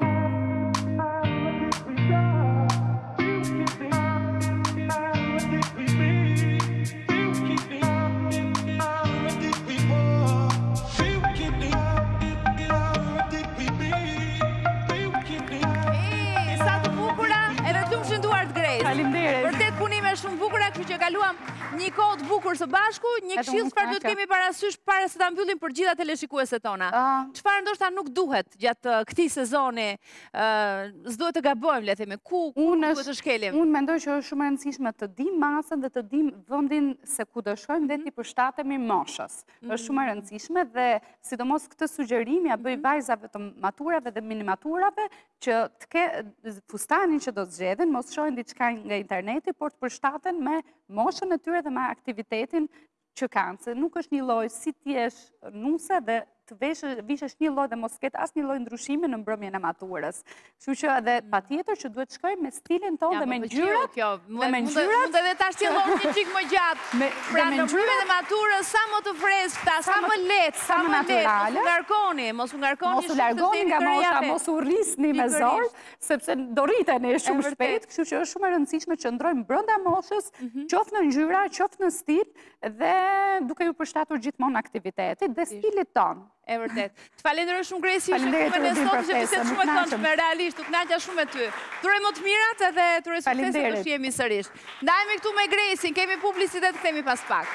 Vërtet punime shumë bukura, kështu që kaluam një kohë të bukur së bashku, një këshill çfarë do të kemi parasysh para se ta mbyllim për gjitha teleshikueset tona. Çfarë ndoshta nuk duhet gjatë këtij sezoni, s'duhet të gabojmë, le të themi, ku duhet të shkelim. Unë mendoj që është shumë e rëndësishme të dim masën dhe të dim vendin se ku do shkojmë dhe t'i përshtatemi moshës. Është shumë e rëndësishme dhe sidomos këtë sugjerim ja bëj vajzave të maturave dhe minimaturave që të ke fustanin që do të zgjedhin, mos shohin diçka nga interneti, por të përshtaten me moshën e tyre dhe me aktivitetin që kanë, se nuk është një lloj si ti je nuse dhe të vishesh një lloj dhe mos ketë asnjë lloj ndryshimi në mbrëmjen e maturës. Kështu që edhe patjetër që duhet shkojmë me stilin tonë dhe me ngjyrat. Dhe me ngjyrat. Mund edhe ta shtjellon një çik më gjatë. Pra në mbrëmjen e maturës sa më të freskëta, sa më lehtë, sa më naturale. Mos u largoni nga mosha, mos u rrisni me zor, sepse do rriteni shumë shpejt. Kështu që është shumë e rëndësishme që ndrojmë brenda moshës, qoftë në ngjyra, qoftë në stil dhe duke ju përshtatur gjithmonë aktivitetit dhe stilit tonë. E vërtet. Të falenderoj shumë Gresi, shumë me sot, që bisedë shumë e këndshme, realisht, u kënaqja shumë me ty. Turoj më të mirat edhe turoj sukses të shihemi sërish. Ndajemi këtu me Gresin, kemi publicitet, kthehemi pas pak.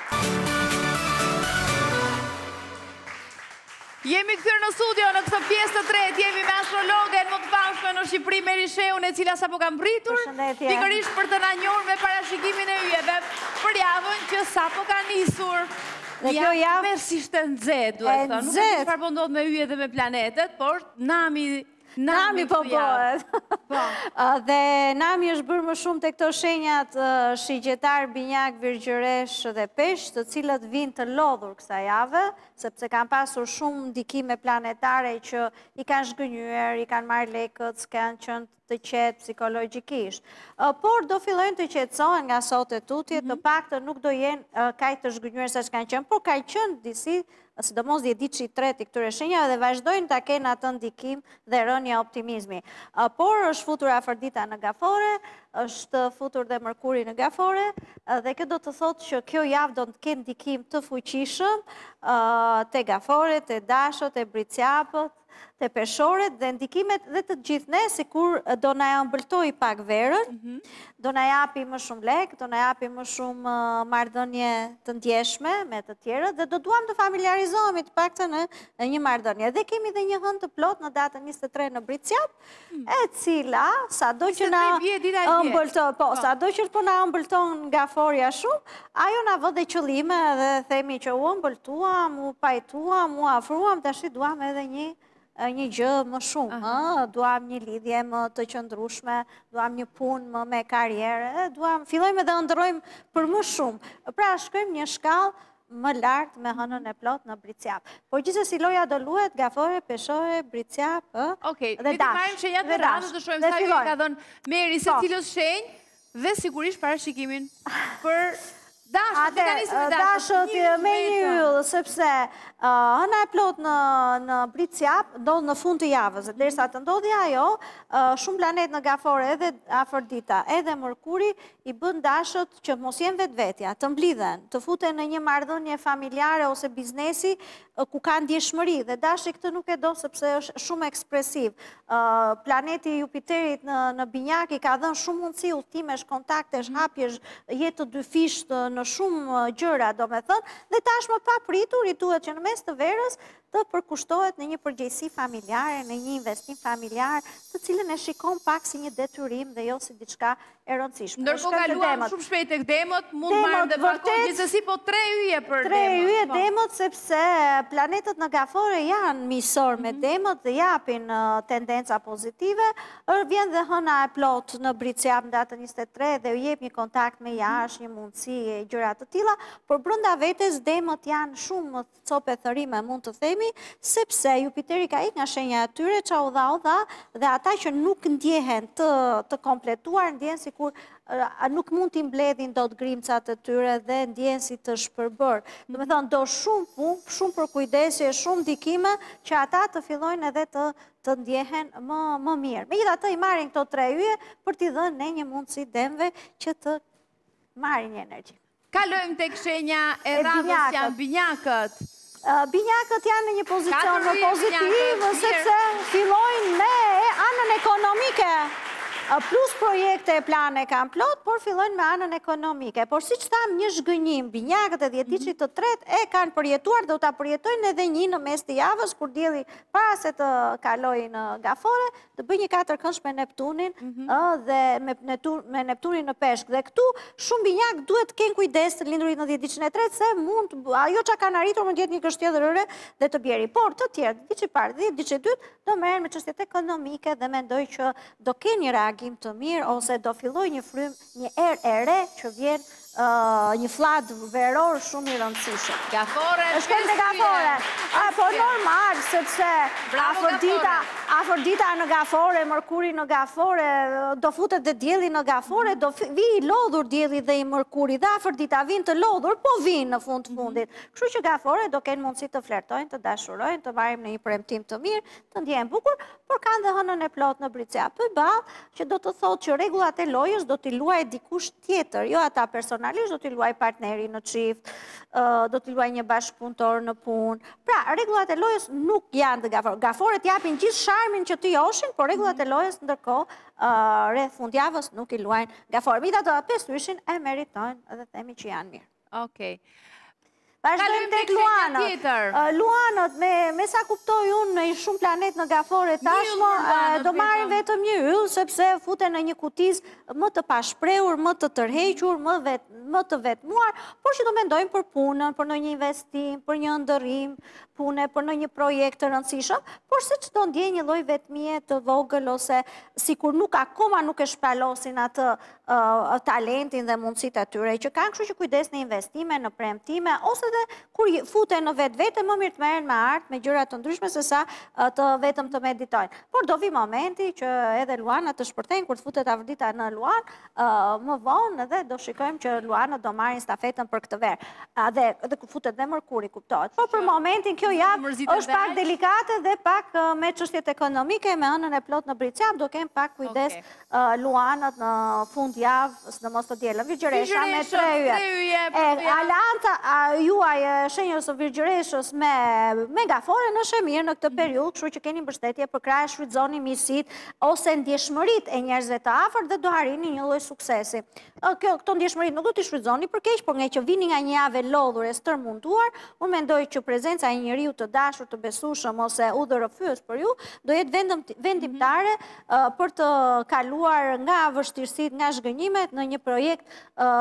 Jemi kthyer në studio në këtë pjesë të tretë, jemi me astrologen më të famshme në Shqipëri, Meri Sheun, e cila sapo ka mbritur pikërisht për të na njohur me parashikimin e yjeve për javën që sapo ka nisur. Ja, mersisht e nxehtë, duhet të thënë. Nuk e di çfarë po ndodh me yjet dhe me planetet, por nami po bëhet. Dhe nami është bërë më shumë te këto shenjat shigjetar, binjak, virgjëresh dhe peshq, të cilët vinë të lodhur kësaj jave, sepse kanë pasur shumë ndikime planetare që i kanë zhgënjyer, i kanë marrë lekët, s'kanë qenë të qetë psikologjikisht. Por do fillojnë të qetësohen nga sot e tutje, të paktën nuk do jenë kaq të zhgënjur sa që kanë qenë, por ka qenë disi, sidomos diçi i tretë i këtyre shenjave dhe vazhdojnë ta kenë atë ndikim dhe rënja optimizmi. Por është futur Afrodita në Gafore, është futur dhe Mërkuri në Gafore, dhe kjo do të thotë që kjo javë do të kenë ndikim të fuqishëm te Gafore, te Dashët, te Briciapët, te Peshorët dhe ndikimet dhe të gjithë ne, sikur do na ëmbëltoj pak verën, do na japi më shumë lek, do na japi më shumë marrëdhënie të ndjeshme me të tjerët dhe do duam të familiarizohemi të paktën në një marrëdhënie. Dhe kemi dhe një hënë të plot në datën 23 në Briciap, e cila sado që na ëmbëlton, sado që po na ëmbëlton nga forja shumë, ajo na vë dhe qëllime dhe themi që u ëmbëltuam, u pajtuam, u afruam, tash duam edhe një gjë më shumë, duam një lidhje më të qëndrueshme, duam një punë më me karrierë, fillojmë edhe ëndrrojmë për më shumë. Pra shkojmë një shkallë më lartë me hënën e plot në Briciap. Por gjithsesi loja do luhet Gafore, Peshore, Briciap, Okej, le të marrim shenjat e radhës, do shohim sa ju ka dhënë Meri secilës shenjë dhe sigurisht parashikimin për Dashët me një yll, sepse hëna e plot në Briciap ndodh në fund të javës, derisa të ndodhi ajo, shumë planet në Gafore, edhe Afrodita, edhe Mërkuri, i bën dashët që mos jenë vetvetja, të mblidhen, të futen në një marrëdhënie familjare ose biznesi ku ka ndjeshmëri, dhe dashi këtë nuk e do sepse është shumë ekspresiv. Planeti Jupiterit në binjak i ka dhënë shumë mundësi udhtimesh, kontaktesh, hapjesh, jetë të dyfisht në shumë gjëra, do me thënë, dhe tashmë pa pritur, i duhet që në mes të verës të përkushtohet në një përgjegjësi familjare, në një investim familjar, të cilën e shikon pak si një detyrim dhe jo si diçka e rëndësishme. Ndërkohë kaluam shumë shpejt tek demot, mund marrim dhe pakon gjithsesi, po 3 yje për demot. 3 yje demot, sepse planetët në gafore janë misor me demot dhe japin tendenca pozitive. Vjen dhe hëna e plot në Bricjap në datën 23 dhe u jep një kontakt me jashtë, një mundësi e gjëra të tilla, por brenda vetes demot janë shumë copë thërime, mund të themi, sepse Jupiteri ka ikë nga shenja e tyre, qa u dha, dhe ata që nuk ndjehen të kompletuar, ndjehen sikur nuk mund t'i mbledhin do të grimcat të tyre dhe ndjen si të shpërbër. Do me thonë, do shumë punë, shumë përkujdesje, shumë ndikime që ata të fillojnë edhe të ndjehen më mirë. Megjithatë i marrin këto 3 yje për t'i dhënë ne një mundësi demve që të marrin një energji. Kalojmë tek shenja e radhës janë binjakët. Binjakët janë në një pozicion më pozitiv, sepse fillojnë me anën ekonomike. Plus projekte e plane kanë plot, por fillojnë me anën ekonomike. Por si që thamë një zhgënjim, binjakët e dhjeticit të tret e kanë përjetuar dhe u ta përjetojnë edhe një në mes të javës, kur dielli para se të kalojë në gafore, të bëjë një 4 këndsh me Neptunin dhe me Neptunin në peshk. Dhe këtu shumë binjak duhet të kenë kujdes të lindurit në dhjeticin e tret, se mund, ajo që kanë arritur mund jetë një kështjellërore dhe të bjeri. Por të tjerë, dhjeticit e parë, dhjeticit e dytë, do merren me çështjet ekonomike dhe mendoj që do kenë një reagim të mirë, ose do filloj një frym, një erë e re që vjen një flat veror shumë i rëndësishëm. Gafore, shkem të gafore. Po normal, sepse Afrodita në gafore, Mërkuri në gafore, do futet dhe dielli në gafore, do vi i lodhur dielli dhe i Mërkuri, dhe Afrodita vinë të lodhur, po vinë në fund fundit. Kështu që gafore do kenë mundësi të flertojnë, të dashurojnë, të marrim në një premtim të mirë, të ndjehen bukur, por kanë dhe hënën e plot në Bricjap. Për ballë që do të thotë që rregullat e lojës do t'i luajë dikush tjetër, jo ata personalisht, do t'i luajë partneri në çift, do t'i luajë një bashkëpunëtor në punë. Pra, rregullat e lojës nuk janë të gafore. Gaforet japin gjithë sharmin që t'i joshin, por rregullat e lojës ndërkohë rreth fundjavës nuk i luajnë gafore. Megjithatë, 5 yshin e meritojnë dhe themi që janë mirë. Okej. Vazhdojmë tek luanët. Luanët, me sa kuptoj unë në shumë planet në gafore tashmë, do marrin vetëm një yll, sepse futen në një kutiz më të pashprehur, më të tërhequr, më të vetmuar, por që do mendojmë për punën, për një investim, për një ndërrim pune, për një projekt të rëndësishëm, por se që do ndjen një lloj vetmie të vogël, ose sikur akoma nuk e shpalosin atë talentin dhe mundësitë e tyre që kanë, kështu që kujdes në investime, në premtime, ose dhe kur futen në vetë, më mirë të merren me art, me gjëra të ndryshme se sa të vetëm të meditojnë. Por do vi momenti që edhe luanët të shpërthejnë, kur të futet Afrodita në luan, më vonë dhe do shikojmë që luanët do marrin stafetën për këtë verë. Dhe kur futet dhe Mërkuri, kuptohet. Por për momentin kjo javë është pak delikate dhe pak me çështjet ekonomike, me ënën e plot në Bricjap, do kem pak kujdes luanët në fund javë, në mos të dielën. Virgjëresha me 3 yje. Alanta juaj shenjës së Virgjëreshës me gafore në shemir në këtë periudhë, kështu që keni mbështetje për krah, shfrytëzoni miqësitë ose ndjeshmëritë e njerëzve të afërt dhe do arrini një lloj suksesi. Këto ndjeshmëritë nuk do t'i shfrytëzoni për keq, por nga që vini nga një javë lodhur e stërmunduar, unë mendoj që prezenca e njeriu të dashur, të besueshëm ose udhërrëfyes për ju do jetë vendimtare për të kaluar nga vështirësitë, nga zhgënjimet në një projekt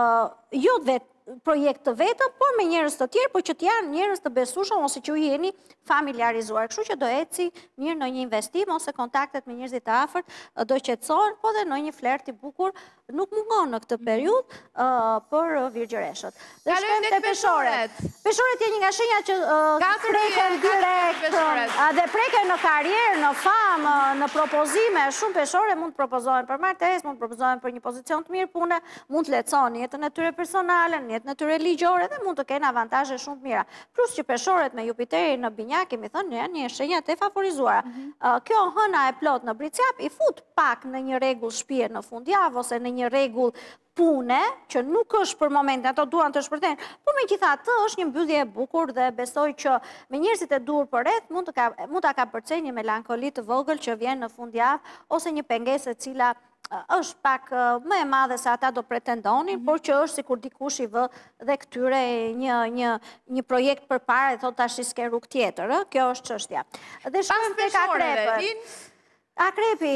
jo vetë projekt të vetëm, por me njerëz të tjerë, por që të janë njerëz të besueshëm ose që u jeni familiarizuar. Kështu që do eci mirë në një investim ose kontaktet me njerëzit të afërt do qetësohen, po dhe në një flert i bukur nuk mungon në këtë periudhë për Virgjëreshët. Dhe shkojmë te Peshorët. Peshorët janë një nga shenjat që preken direkt dhe preken në karrierë, në famë, në propozime. Shumë peshore mund të propozohen për martesë, mund të propozohen për një pozicion të mirë pune, mund të lehtësojnë jetën e tyre personale, jetën e tyre ligjore dhe mund të kenë avantazhe shumë të mira. Plus që peshorët me Jupiterin në binjak, kemi thënë, janë një shenjat e favorizuara. Kjo hëna e plot në Bricjap i fut pak në një rregull shtëpie në fundjavë ose në një rregull pune, që nuk është për momentin, ato duan të shpërthejnë, por megjithatë është një mbyllje e bukur dhe besoj që me njerëzit e duhur përreth mund ta kapërcejë një melankoli të vogël që vjen në fundjavë ose një pengesë e cila është pak më e madhe se ata do pretendonin, por që është si kur dikush i vë dhe këtyre një projekt për para e thot tash i s'ke rrugë tjetër, kjo është çështja. Dhe shkojmë tek akrepët. Akrepi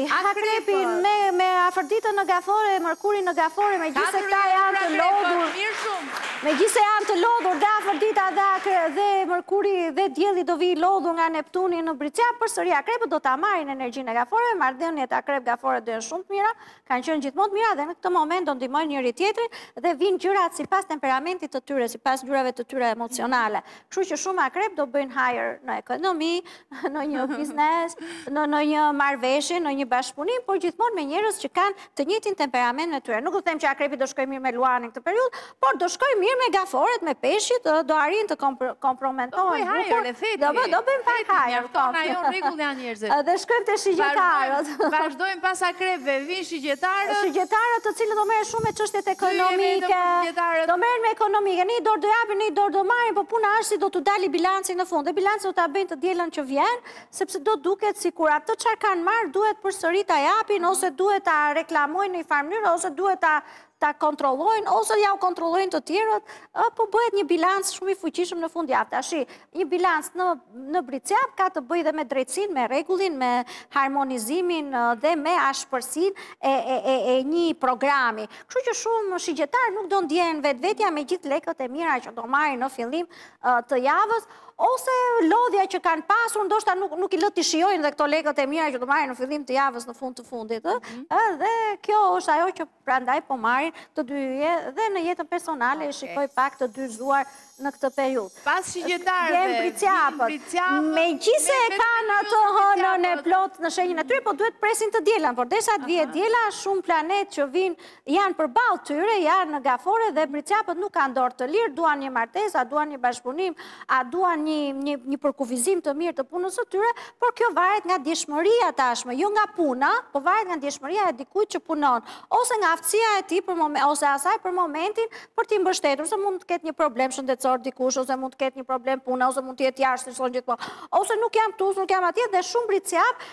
me afërditën në gafore, Mërkuri në gafore, me gjithë se këta janë të lodhur, me gjithë se janë të lodhur dhe afërdita dhe Mërkuri dhe Dielli do vi lodhur nga Neptuni në Bricjap, përsëri akrepët do ta marrin energjinë e gaforeve, marrëdhëniet akrep-gafore do janë shumë të mira, kanë qenë gjithmonë të mira dhe në këtë moment do ndihmojnë njëri tjetrin dhe vinë gjërat sipas temperamentit të tyre, sipas ngjyrave të tyre emocionale. Kështu që shumë akrep do bëjnë hire në ekonomi, në një biznes, në një marrëveshje, në një bashkëpunim, por gjithmonë me njerëz që kanë të njëjtin temperament me tyre. Nuk do të them që akrepi do shkojë mirë me luanin këtë periudhë, por do shkojë mirë me gaforet, me peshqit, do arrin të kompromentohen. Do bëjmë pak hajër. Ajo rregull janë njerëzit. Dhe shkojmë te shigjetarët. Vazhdojmë pas akrepëve, vinë shigjetarët. Shigjetarët të cilët do merren shumë me çështjet ekonomike. Do merren me ekonomike, një dorë do japin, një dorë do marrin, por puna është si do t'u dali bilanci në fund. Dhe bilanci do ta bëjnë të dielën që vjen, sepse do duket sikur atë çfarë kanë marrë duhet përsëri ta japin, ose duhet ta reklamojnë në një farë mënyrë, ose duhet ta kontrollojnë, ose ja u kontrollojnë të tjerët, po bëhet një bilanc shumë i fuqishëm në fundjavë. Tashi, një bilanc në Bricjap ka të bëjë dhe me drejtësinë, me rregullin, me harmonizimin dhe me ashpërsinë e një programi. Kështu që shumë shigjetarë nuk do ndjehen vetvetja me gjithë lekët e mira që do marrin në fillim të javës, ose lodhja që kanë pasur, ndoshta nuk i lë të shijojnë dhe këto lekët e mira që do marrin në fillim të javës në fund të fundit. Dhe kjo është ajo që prandaj po marrin të dyje dhe në jetën personale i shikoj pak të dyzuar në këtë periudhë. Pas shigjetarëve, vjen Bricjapët. Megjithëse kanë atë hënën e plot në shenjën e tyre, po duhet presin të dielën, por derisa të vijë diela, shumë planet që vinë janë përballë tyre, janë në gafore dhe Bricjapët nuk kanë dorë të lirë, duan një martesë, a duan një bashkëpunim, a duan një përkufizim të mirë të punës së tyre, por kjo varet nga ndjeshmëria tashmë, jo nga puna, po varet nga ndjeshmëria e dikujt që punon, ose nga aftësia e tij ose asaj për momentin për t'i mbështetur, se mund të ketë një problem shëndetësor dikush, ose mund të ketë një problem puna, ose mund të jetë jashtë gjithmonë, ose nuk jam këtu, nuk jam atje, dhe shumë Bricjap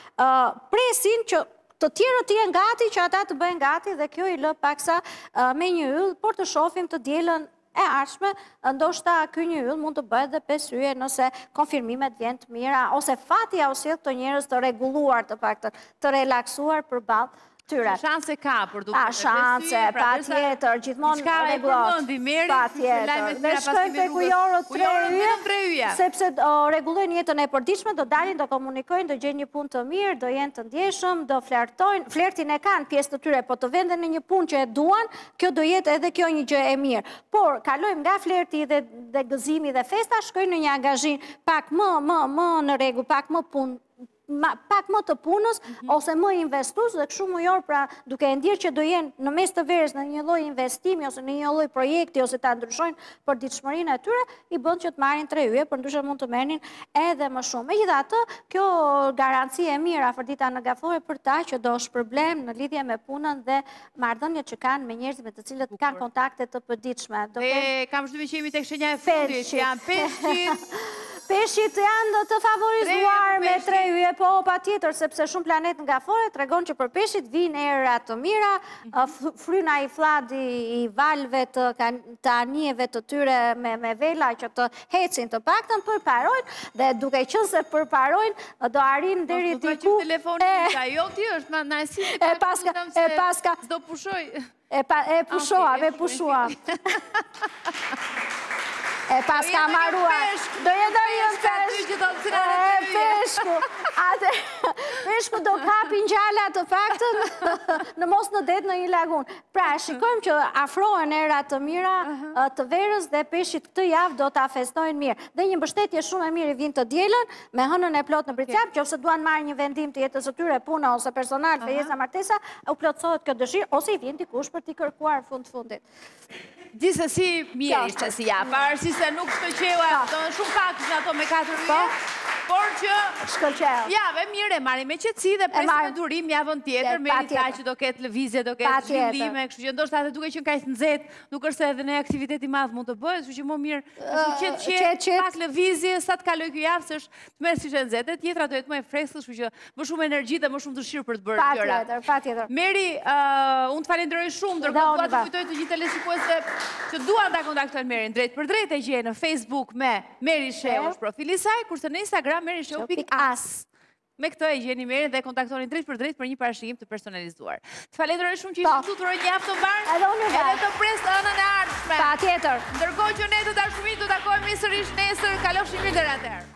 presin që të tjerët të jenë gati, që ata të bëjnë gati, dhe kjo i lë paksa me një yll, por të shohim të dielën e ardhshme, ndoshta ky një yll mund të bëhet dhe 5 yje nëse konfirmimet vjen të mira, ose fati ja sjell këto njerëz të rregulluar, të paktën të relaksuar përballë tyre. Shanse ka për duke të shanse, pa tjetër, gjithmonë rregullot. Pa tjetër. Dhe shkojmë tek ujorët 3 yje, sepse rregullojnë jetën e përditshme, do dalin, do komunikojnë, do gjejnë një punë të mirë, do jenë të ndjeshëm, do flertojnë. Flertin e kanë pjesë të tyre, po të venden në një punë që e duan, kjo do jetë edhe kjo një gjë e mirë. Por kalojmë nga flerti dhe gëzimi dhe festa, shkojnë në një angazhim pak më në rregull, pak më punë, pak më të punës, ose më investus, dhe kështu ujor, pra duke e ndirë që do jenë në mes të verës në një lloj investimi, ose në një lloj projekti, ose ta ndryshojnë për ditëshmërinë e tyre, i bën që të marrin 3 yje, por ndryshe mund të merrin edhe më shumë. Megjithatë, kjo garanci e mirë afërdita në gafore për ta që do shpërblem në lidhje me punën dhe marrëdhëniet që kanë me njerëzit me të cilët kanë kontakte të përditshme. Kam shtypur që jemi tek shenja e fundit, janë peshqit. Peshqit janë të favorizuar me 3 yje, po pa tjetër, sepse shumë planet nga fore tregon që për peshqit vinë era të mira, fryna i fladi i valve të anijeve të tyre me vela që të hecin të paktën përparojnë, dhe duke qenë se përparojnë, do arrin deri diku. Jo ti është, na e si paska, s'do pushoj. E pushuam. E pas ka marruar, do jetë peshku, peshku do kapin gjalla të paktën në mos në det në një lagun. Pra, shikojmë që afrohen era të mira të verës dhe peshqit këtë javë do ta festojnë mirë. Dhe një mbështetje shumë e mirë i vjen të dielën, me hënën e plot në Bricjap, nëse duan marrë një vendim të jetës së tyre, puna ose personal, fejesa, martesa, u plotësohet kjo dëshirë, ose i vjen dikush për t'i kërkuar fundit. Gjithsesi mirë ishte si ja, pavarësisht se nuk shkëlqeva, do shumë pak në ato me 4 yje, por që... Shkëlqeu. Jave mirë, e marri me qetësi dhe presim me durim javën tjetër, meri ka që do ketë lëvizje, do ketë zhvillime, kështu që ndoshta edhe duke qenë kaq nxehtë, nuk është se edhe në aktivitet i madh mund të bëhet, kështu që më mirë qetë, pak lëvizje, sa të kaloj ky javë, se është të merr si nxehtë, tjetra do jetë më e freskët, kështu që më shumë energji dhe më shumë dëshirë për të bërë gjëra. Patjetër. Meri, unë të falenderoj shumë, ndërkohë dua të kujtoj të gjithë televizionistëve që duan ta kontaktojnë Merin drejt për drejt, e gjejnë në Facebook me Meri Sheu, është profili i saj, kurse në Instagram merisheu.as. Me këtë e gjeni Merin dhe kontaktoni drejt për drejt për një parashikim të personalizuar. Të falenderoj shumë që ishte këtu, të uroj një javë të mbarë. Edhe të pres ënën e ardhshme. Patjetër. Ndërkohë që ne të dashurinë do takohemi sërish nesër, kalofshi mirë deri atëherë.